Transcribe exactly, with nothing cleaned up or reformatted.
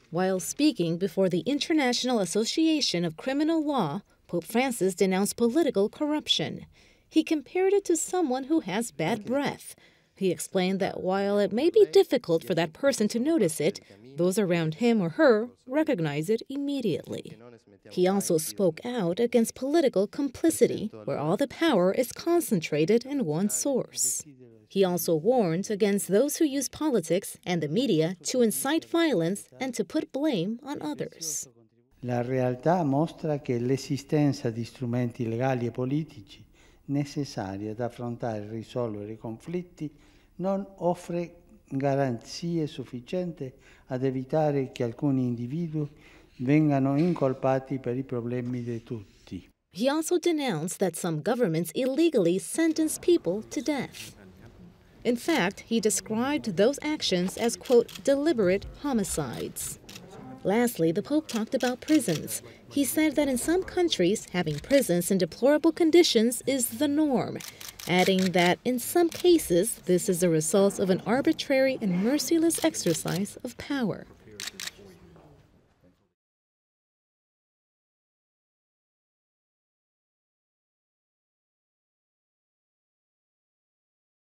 While speaking before the International Association of Criminal Law, Pope Francis denounced political corruption. He compared it to someone who has bad breath. He explained that while it may be difficult for that person to notice it, those around him or her recognize it immediately. He also spoke out against political complicity, where all the power is concentrated in one source. He also warned against those who use politics and the media to incite violence and to put blame on others. La realtà mostra che l'esistenza di strumenti legali e politici necessari ad affrontare e risolvere i conflitti non offre garanzie sufficienti ad evitare che alcuni individui vengano incolpati per i problemi di tutti. He also denounced that some governments illegally sentence people to death. In fact, he described those actions as, quote, deliberate homicides. Lastly, the Pope talked about prisons. He said that in some countries, having prisons in deplorable conditions is the norm, adding that in some cases, this is a result of an arbitrary and merciless exercise of power.